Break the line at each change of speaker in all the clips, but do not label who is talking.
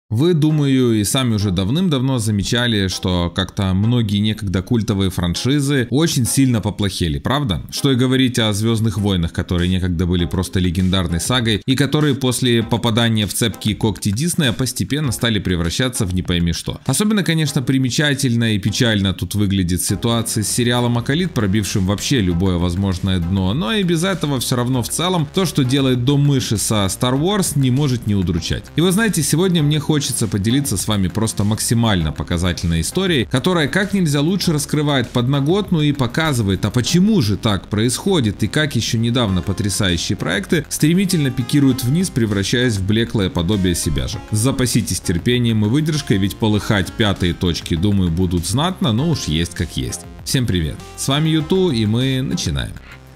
Вы, думаю, и сами уже давным-давно замечали, что как-то многие некогда культовые франшизы очень сильно поплохели, правда? Что и говорить о Звездных войнах, которые некогда были просто легендарной сагой и которые после попадания в цепкие когти Диснея постепенно стали превращаться в не пойми что. Особенно, конечно, примечательно и печально тут выглядит ситуация с сериалом Акалит, пробившим вообще любое возможное дно, но и без этого все равно в целом то, что делает Дом Мыши со Star Wars, не может не удручать. И вы знаете, сегодня мне хочется поделиться с вами просто максимально показательной историей, которая как нельзя лучше раскрывает подноготную и показывает, а почему же так происходит и как еще недавно потрясающие проекты стремительно пикируют вниз, превращаясь в блеклое подобие себя же. Запаситесь терпением и выдержкой, ведь полыхать пятые точки, думаю, будут знатно, но уж есть как есть. Всем привет, с вами Юту, и мы начинаем.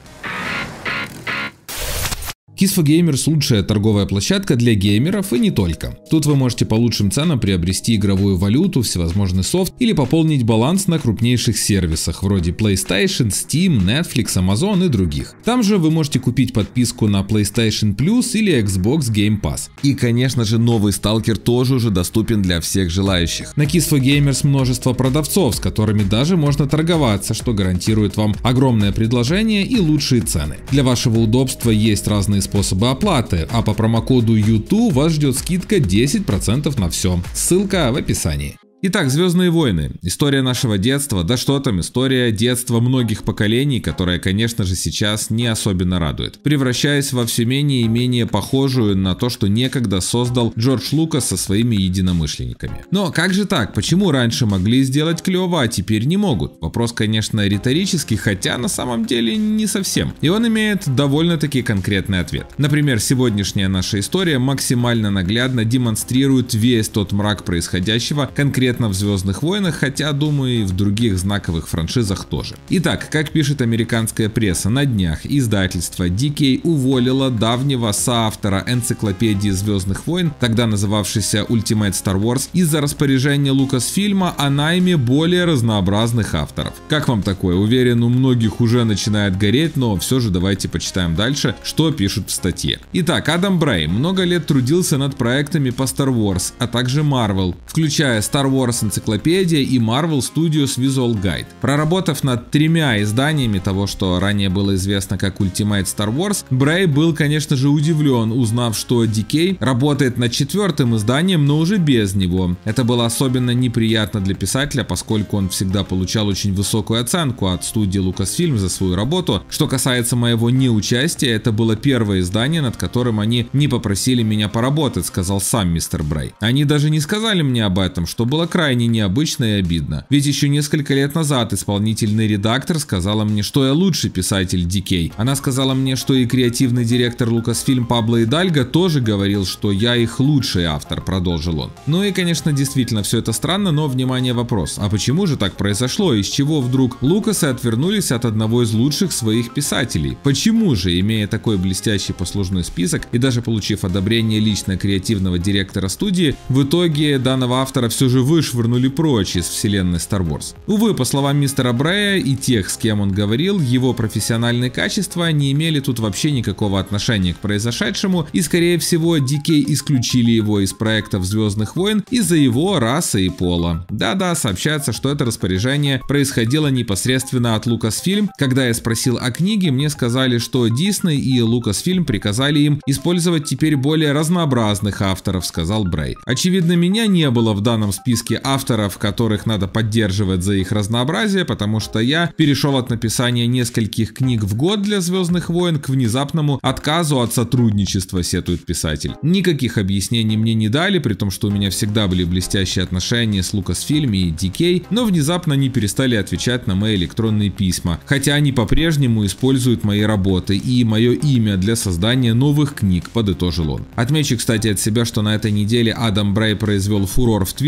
Kiss4Gamers – лучшая торговая площадка для геймеров и не только. Тут вы можете по лучшим ценам приобрести игровую валюту, всевозможный софт или пополнить баланс на крупнейших сервисах вроде PlayStation, Steam, Netflix, Amazon и других. Там же вы можете купить подписку на PlayStation Plus или Xbox Game Pass. И, конечно же, новый Stalker тоже уже доступен для всех желающих. На Kiss4Gamers множество продавцов, с которыми даже можно торговаться, что гарантирует вам огромное предложение и лучшие цены. Для вашего удобства есть разные способы оплаты, а по промокоду юту вас ждет скидка 10% на все. Ссылка в описании. Итак, Звездные войны. История нашего детства, да что там, история детства многих поколений, которая, конечно же, сейчас не особенно радует, превращаясь во все менее и менее похожую на то, что некогда создал Джордж Лукас со своими единомышленниками. Но как же так? Почему раньше могли сделать клево, а теперь не могут? Вопрос, конечно, риторический, хотя на самом деле не совсем. И он имеет довольно-таки конкретный ответ. Например, сегодняшняя наша история максимально наглядно демонстрирует весь тот мрак происходящего конкретно в Звездных войнах, хотя, думаю, и в других знаковых франшизах тоже. Итак, как пишет американская пресса, на днях издательство DK уволило давнего соавтора энциклопедии Звездных войн, тогда называвшейся Ultimate Star Wars, из-за распоряжения Лукасфильма о найме более разнообразных авторов. Как вам такое? Уверен, у многих уже начинает гореть, но все же давайте почитаем дальше, что пишут в статье. Итак, Адам Брей много лет трудился над проектами по Star Wars, а также Marvel, включая Star Wars энциклопедия и Marvel Studios Visual Guide. Проработав над 3 изданиями того, что ранее было известно как Ultimate Star Wars, Брей был, конечно же, удивлен, узнав, что DK работает над 4-м изданием, но уже без него. Это было особенно неприятно для писателя, поскольку он всегда получал очень высокую оценку от студии Lucasfilm за свою работу. Что касается моего неучастия, это было первое издание, над которым они не попросили меня поработать, сказал сам мистер Брей. Они даже не сказали мне об этом, что было крайне необычно и обидно. Ведь еще несколько лет назад исполнительный редактор сказала мне, что я лучший писатель DK. Она сказала мне, что и креативный директор Lucasfilm Пабло Идальго тоже говорил, что я их лучший автор, продолжил он. Ну и, конечно, действительно все это странно, но, внимание, вопрос. А почему же так произошло? Из чего вдруг Лукасы отвернулись от одного из лучших своих писателей? Почему же, имея такой блестящий послужной список и даже получив одобрение лично креативного директора студии, в итоге данного автора все же вышвырнули прочь из вселенной Star Wars. Увы, по словам мистера Брея и тех, с кем он говорил, его профессиональные качества не имели тут вообще никакого отношения к произошедшему, и скорее всего DK исключили его из проектов Звездных войн из-за его расы и пола. Да-да, сообщается, что это распоряжение происходило непосредственно от Lucasfilm. Когда я спросил о книге, мне сказали, что Disney и Lucasfilm приказали им использовать теперь более разнообразных авторов, сказал Брей. Очевидно, меня не было в данном списке авторов, которых надо поддерживать за их разнообразие, потому что я перешел от написания нескольких книг в год для Звездных войн к внезапному отказу от сотрудничества, сетует писатель. Никаких объяснений мне не дали, при том, что у меня всегда были блестящие отношения с Lucasfilm и DK, но внезапно они перестали отвечать на мои электронные письма, хотя они по-прежнему используют мои работы и мое имя для создания новых книг, подытожил он. Отмечу, кстати, от себя, что на этой неделе Адам Брей произвел фурор в Твиттере, когда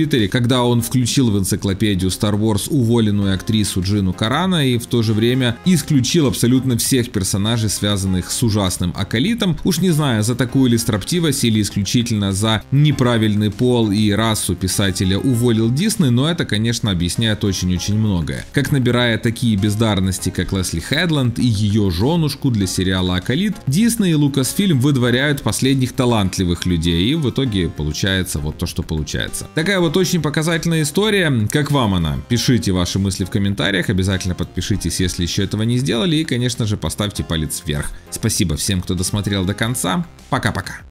когда он включил в энциклопедию Star Wars уволенную актрису Джину Карана и в то же время исключил абсолютно всех персонажей, связанных с ужасным аколитом. Уж не знаю, за такую ли строптивость или исключительно за неправильный пол и расу писателя уволил Дисней, но это, конечно, объясняет очень-очень многое. Как набирая такие бездарности, как Лесли Хедланд и ее женушку для сериала «Аколит», Дисней и Lucasfilm выдворяют последних талантливых людей, и в итоге получается вот то, что получается. Такая вот очень показательная история. Как вам она? Пишите ваши мысли в комментариях, обязательно подпишитесь, если еще этого не сделали, и, конечно же, поставьте палец вверх. Спасибо всем, кто досмотрел до конца. Пока-пока.